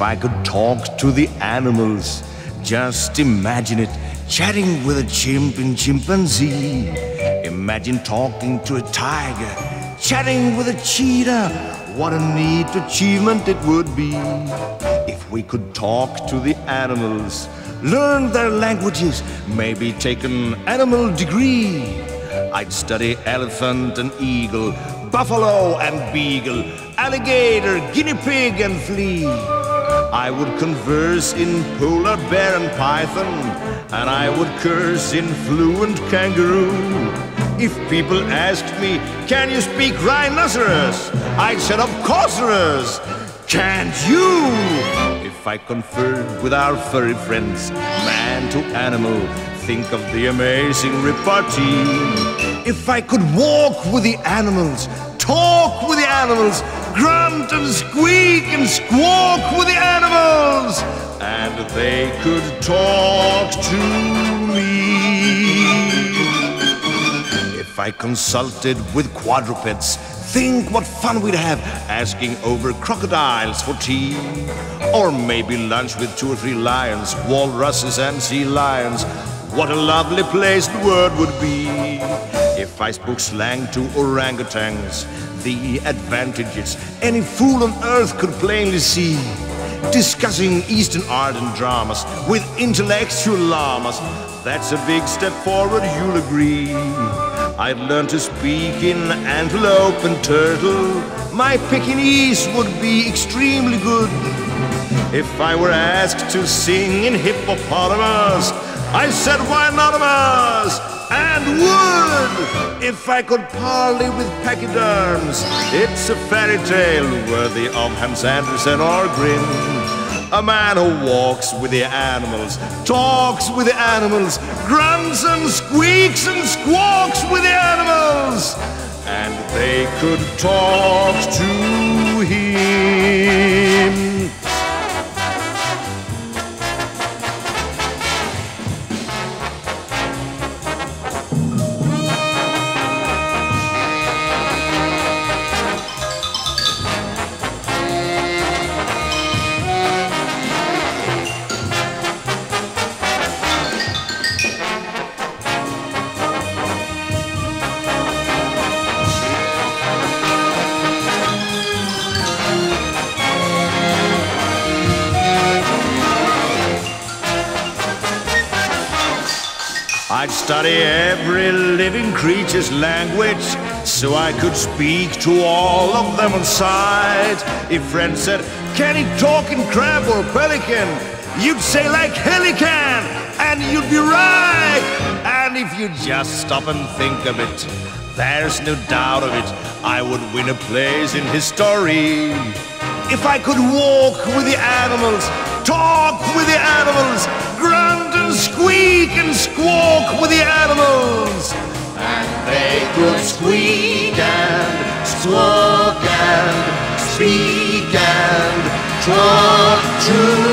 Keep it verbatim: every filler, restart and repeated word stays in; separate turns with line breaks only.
I could talk to the animals, just imagine it, chatting with a chimp and chimpanzee. Imagine talking to a tiger, chatting with a cheetah. What a neat achievement it would be if we could talk to the animals, learn their languages, maybe take an animal degree. I'd study elephant and eagle, buffalo and beagle, alligator, guinea pig and flea. I would converse in polar bear and python, and I would curse in fluent kangaroo. If people asked me, can you speak rhinoceros? I'd say, of course, can't you? If I conferred with our furry friends, man to animal, think of the amazing repartee. If I could walk with the animals, talk with the animals, grunt and squeak and squawk with the animals, and they could talk to me. If I consulted with quadrupeds, think what fun we'd have asking over crocodiles for tea. Or maybe lunch with two or three lions, walruses and sea lions. What a lovely place the world would be if I spoke slang to orangutans, the advantages any fool on earth could plainly see. Discussing Eastern art and dramas with intellectual llamas, that's a big step forward, you'll agree. I'd learn to speak in antelope and turtle. My Pekingese would be extremely good. If I were asked to sing in hippopotamus, I said why not us, and would. If I could parley with pachyderms, it's a fairy tale worthy of Hans Andersen or Grimm. A man who walks with the animals, talks with the animals, grunts and squeaks and squawks with the animals, and they could talk to him. I'd study every living creature's language, so I could speak to all of them on sight. If friends said, can he talk in crab or pelican? You'd say like hell he can, and you'd be right. And if you just stop and think of it, there's no doubt of it, I would win a place in history. If I could walk with the animals, talk with the animals, grunt and squeak and squawk with the animals, and they could squeak and squawk and speak and talk to